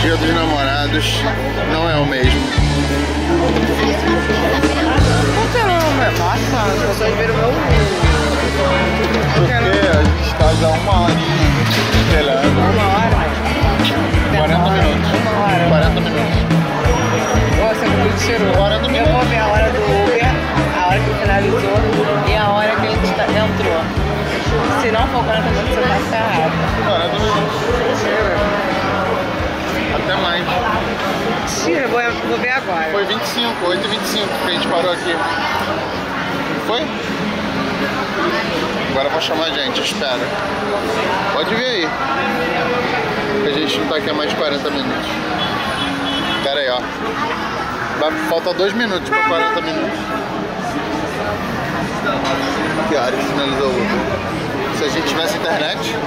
Dia dos Namorados não é o mesmo. Nossa, as pessoas viram o meu. Porque a gente está já uma horinha esperando. 1 hora? 40 minutos. 1 hora. 40 minutos. Nossa, é muito cheiroso. 40 minutos. Eu vou ver a hora do Uber, a hora que finalizou e a hora que a gente entrou. Se não for 40 minutos, você tá ferrado. 40 minutos. Até mais. Mentira, vou ver agora. Foi 25, 8h25 que a gente parou aqui. Foi? Agora eu vou chamar a gente, espera. Pode vir aí. Que a gente não tá aqui há mais de 40 minutos. Pera aí, ó. Falta 2 minutos para 40 minutos. Que hora finalizou o Uber? Se a gente tivesse internet,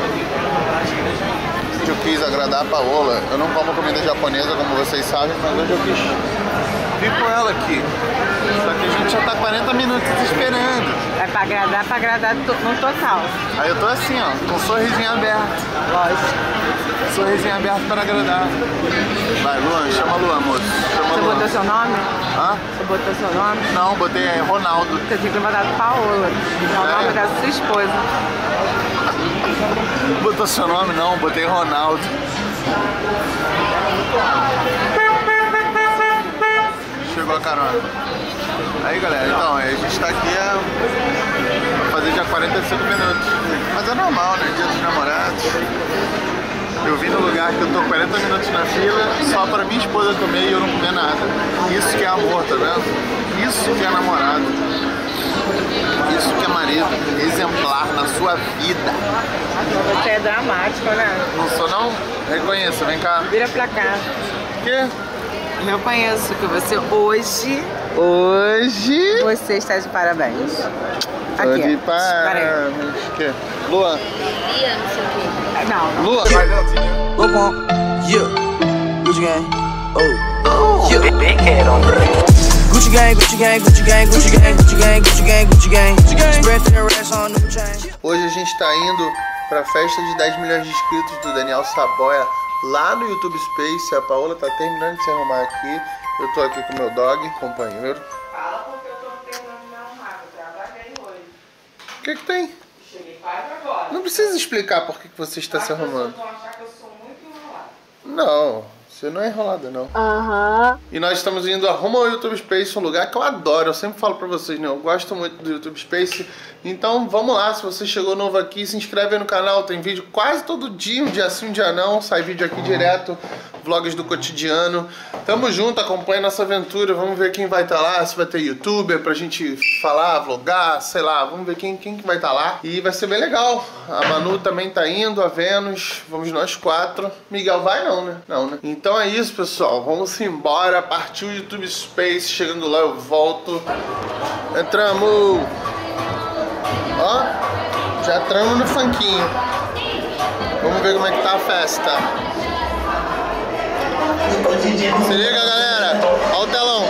eu quis agradar a Paola. Eu não como comida japonesa, como vocês sabem, mas hoje eu quis vir com ela aqui. Só que a gente já tá 40 minutos esperando. É pra agradar no total. Aí eu tô assim, ó, com um sorrisinho aberto. Lógico. Sorrisinho aberto para agradar. Vai, Luan, chama Luan, moço. Chama Você Luan. botou seu nome? Hã? Você botou seu nome? Não, botei Ronaldo. Você tinha que botar Paola. É o nome da sua esposa. Botou seu nome? Não, botei Ronaldo. Chegou a carona. Aí, galera, então, a gente tá aqui pra fazer já 45 minutos. Mas é normal, né? Dia dos Namorados. Eu vim no lugar que eu tô 40 minutos na fila só pra minha esposa comer e eu não comer nada. Isso que é amor, tá vendo? Isso que é namorado. Isso que é marido. Exemplar na sua vida. Você é dramático, né? Não sou não? Reconheça, vem cá. Vira pra cá. O quê? Eu conheço que você hoje você está de parabéns. Aqui. De parabéns. O quê? Luan. Não. Luan. Go on, yeah. Gucci gang, oh, yeah. Big head on Gucci gang, Gucci gang, Gucci gang, Gucci gang, Gucci gang, Gucci gang, Gucci gang. Spread the rest on new chain. Hoje a gente tá indo pra festa de 10 milhões de inscritos do Daniel Saboia lá no YouTube Space. A Paola tá terminando de se arrumar aqui. Eu tô aqui com o meu dog, companheiro. Fala porque eu tô terminando de me arrumar, eu trabalhei hoje. O que tem? Cheguei quase agora. Não precisa explicar por que você está se arrumando. As pessoas vão achar que eu sou muito enrolada. Não, você não é enrolada, não. E nós estamos indo rumo ao YouTube Space, um lugar que eu adoro. Eu sempre falo pra vocês, né? Eu gosto muito do YouTube Space. Então vamos lá, se você chegou novo aqui, se inscreve aí no canal. Tem vídeo quase todo dia, um dia sim, um dia não. Sai vídeo aqui direto, vlogs do cotidiano. Tamo junto, acompanha nossa aventura. Vamos ver quem vai estar lá, se vai ter youtuber pra gente falar, vlogar, sei lá. Vamos ver quem que vai estar lá. E vai ser bem legal. A Manu também tá indo, a Vênus. Vamos nós 4. Miguel vai não, né? Não, né? Então é isso, pessoal. Vamos embora. Partiu o YouTube Space. Chegando lá eu volto. Entramos. Ó, já entramos no funkinho. Vamos ver como é que tá a festa. Se liga, galera. Olha o telão.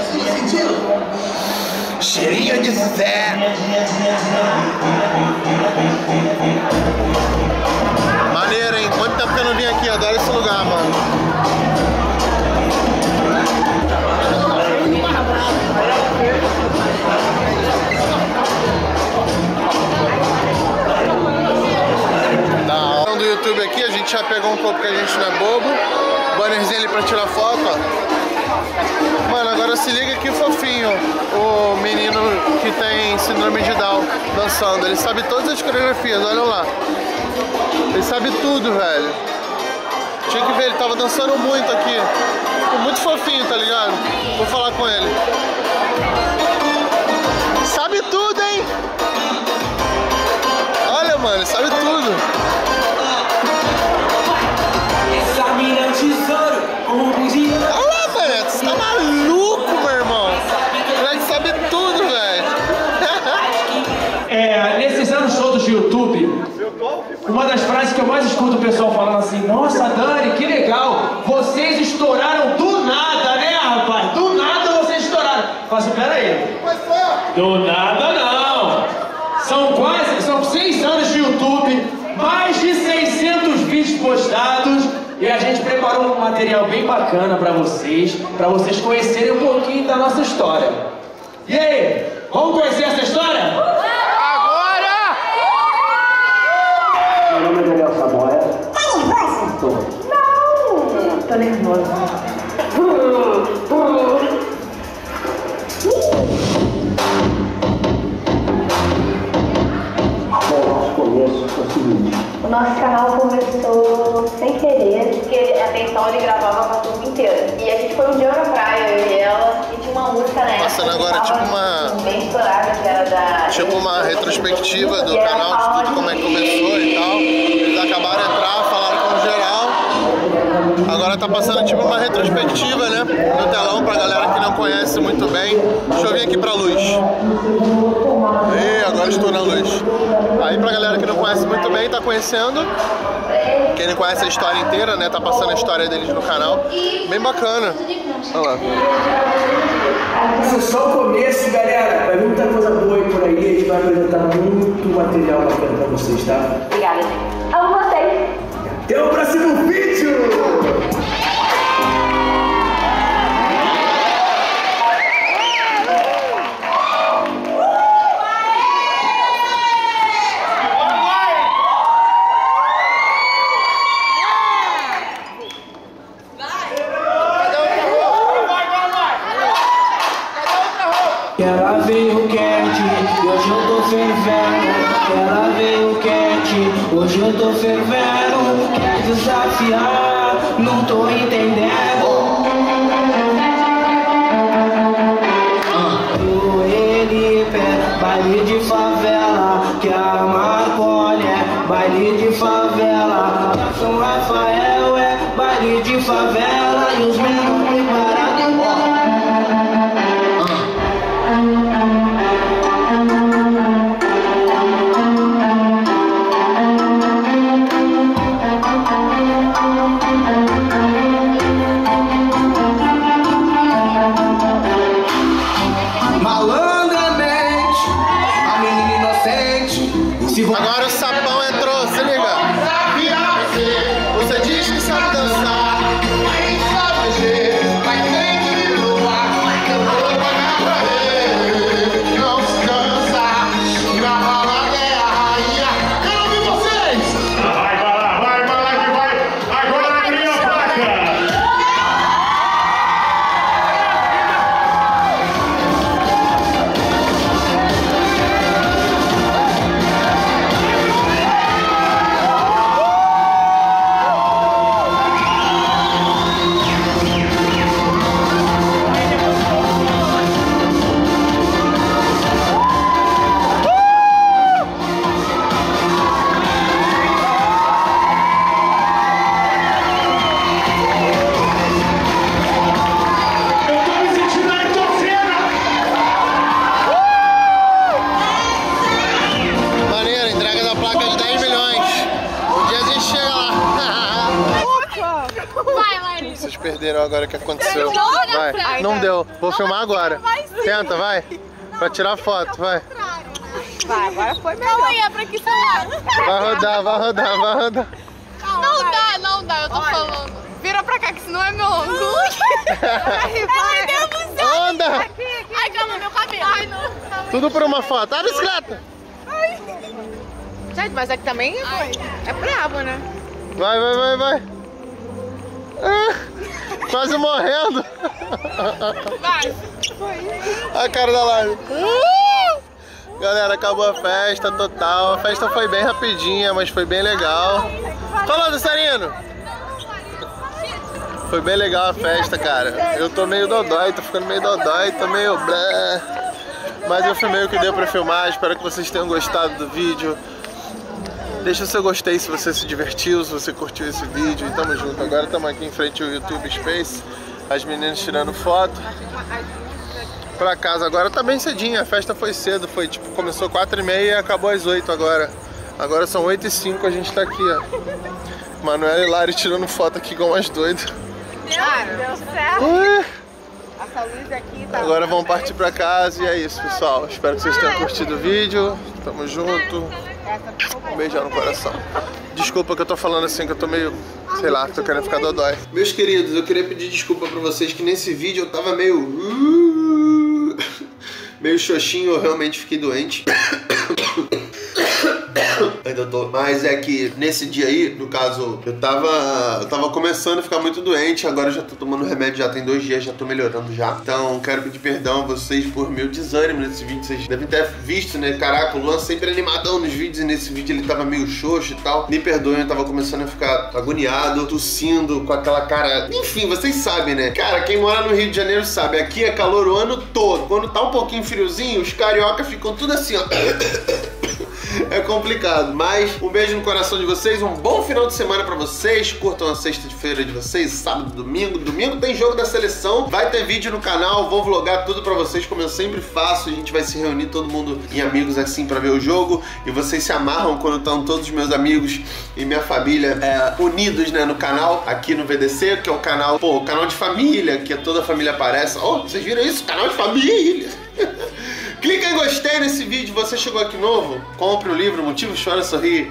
Cheirinho de fé. Maneiro, hein? Quanto tempo que eu não vim aqui? Adoro esse lugar, mano. Do YouTube aqui, a gente já pegou um pouco que a gente não é bobo. Bannerzinho ali pra tirar foto, ó. Mano, agora se liga que fofinho o menino que tem síndrome de Down dançando. Ele sabe todas as coreografias, olha lá. Ele sabe tudo, velho. Tinha que ver, ele tava dançando muito aqui. Ficou muito fofinho, tá ligado? Vou falar com ele. Sabe tudo, hein? Olha, mano, ele sabe tudo. Olha lá, velho, você tá maluco, meu irmão? Ele sabe tudo, velho. Nesses anos todos de YouTube, uma das frases que eu mais escuto o pessoal falando assim: nossa, Dani, que legal, vocês estouraram do nada, né, rapaz? Do nada vocês estouraram. Fala assim, pera aí. Do nada não. São 6 anos de YouTube, mais de 600 vídeos postados, e a gente preparou uma material bem bacana pra vocês conhecerem um pouquinho da nossa história. E aí, vamos conhecer essa história? Agora! Meu nome é Daniel Saboia. Tá nervoso? Não, tô nervosa. O nosso canal começou sem querer, porque até então ele gravava com a turma inteira. E a gente foi um dia na praia, eu e ela, e tinha uma música na época. Passando agora tipo uma... bem estourada, que era da... Tipo uma retrospectiva do canal, de tudo como é que começou e tal. Eles acabaram de entrar, falaram com o geral. Agora tá passando tipo uma retrospectiva, né? No telão, pra galera que não conhece muito bem. Deixa eu vir aqui pra luz. E agora estou na luz. Aí pra galera que não conhece muito bem, tá conhecendo. Quem não conhece a história inteira, né? Tá passando a história deles no canal. Bem bacana. Olha lá. Isso é só o começo, galera. Vai vir muita coisa boa aí por aí. A gente vai apresentar muito material bacana pra vocês, tá? Obrigada, gente. Amo vocês. Até o próximo vídeo! Ela veio quente, hoje eu tô fervendo. Ela veio quente, hoje eu tô fervendo. Quer desafiar, não tô entendendo. Ele baile de favela, que a Marconi é baile de favela. Que São Rafael é baile de favela. E os menores preparados. Agora o sapão entrou, se liga. Você diz que sabe dançar, mas tem que luar. Eu vou pagar pra ele, não se cansa. Na balada é a rainha. Quero ouvir vocês. Vai lá que vai. Agora cria a placa. Vocês perderam agora o que aconteceu. Vai, não deu. Vou filmar agora. Tenta, vai. Pra tirar foto, vai. Vai, agora foi melhor. Não, é pra que celular? Vai rodar, vai rodar, vai rodar. Não dá, eu tô falando. Vira pra cá, que senão é meu ângulo. Ai, Deus do céu. Anda! Ai, calma, meu cabelo. Ai, não. Tudo por uma foto. Ah, bicicleta! Ai. Gente, mas aqui também é brabo, né? Vai, vai, vai, vai. Ah, quase morrendo. Vai. A cara da live. Galera, acabou a festa total. A festa foi bem rapidinha, mas foi bem legal. Falando, Sarino. Foi bem legal a festa, cara. Eu tô meio dodói, tô ficando meio dodói, tô meio blé. Mas eu filmei o que deu pra filmar. Espero que vocês tenham gostado do vídeo. Deixa o seu gostei se você se divertiu, se você curtiu esse vídeo. E tamo junto. Agora estamos aqui em frente ao YouTube Space. As meninas tirando foto. Pra casa agora tá bem cedinho. A festa foi cedo. Foi tipo, começou 4h30 e acabou às 8 agora. Agora são 8h05, a gente tá aqui, ó. Manuela e Lari tirando foto aqui igual umas doidas. Deu certo. Essa luz aqui tá... Agora vamos partir pra casa e é isso, pessoal. Espero que vocês tenham curtido o vídeo. Tamo junto. Um beijão no coração. Desculpa que eu tô falando assim, que eu tô meio sei lá, tô querendo ficar dodói. Meus queridos, eu queria pedir desculpa pra vocês que nesse vídeo eu tava meio xoxinho, eu realmente fiquei doente. Ainda tô. Mas é que nesse dia aí, no caso, eu tava começando a ficar muito doente. Agora eu já tô tomando remédio, já tem 2 dias, já tô melhorando já. Então quero pedir perdão a vocês por meu desânimo nesse vídeo. Vocês devem ter visto, né? Caraca, o Luan sempre animadão nos vídeos, e nesse vídeo ele tava meio xoxo e tal. Me perdoem, eu tava começando a ficar agoniado, tossindo, com aquela cara... Enfim, vocês sabem, né? Cara, quem mora no Rio de Janeiro sabe, aqui é calor o ano todo. Quando tá um pouquinho friozinho, os carioca ficam tudo assim, ó. É complicado, mas um beijo no coração de vocês, um bom final de semana pra vocês, curtam a sexta-feira de vocês, sábado, domingo tem jogo da seleção, vai ter vídeo no canal, vou vlogar tudo pra vocês como eu sempre faço, a gente vai se reunir todo mundo em amigos assim pra ver o jogo, e vocês se amarram quando estão todos os meus amigos e minha família unidos, né, no canal, aqui no VDC, que é o canal, pô, o canal de família, que toda a família aparece. Oh, vocês viram isso? Canal de família! Clica em gostei nesse vídeo, você chegou aqui novo, compre o livro Motivo Chora Sorrir.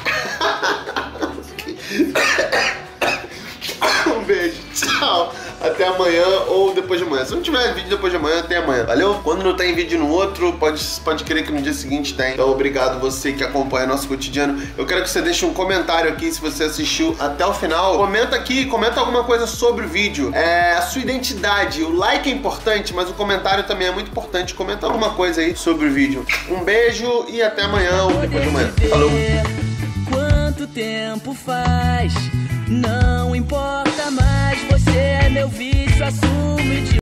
Um beijo, tchau, até amanhã ou depois de amanhã. Se não tiver vídeo depois de amanhã, até amanhã, valeu? Quando não tem vídeo no outro, pode crer que no dia seguinte tem. Então obrigado você que acompanha nosso cotidiano. Eu quero que você deixe um comentário aqui se você assistiu até o final. Comenta aqui, comenta alguma coisa sobre o vídeo, a sua identidade. O like é importante, mas o comentário também é muito importante. Comenta alguma coisa aí sobre o vídeo. Um beijo e até amanhã ou depois de amanhã. Falou! Quanto tempo faz? Não importa mais, você é meu vício, assume de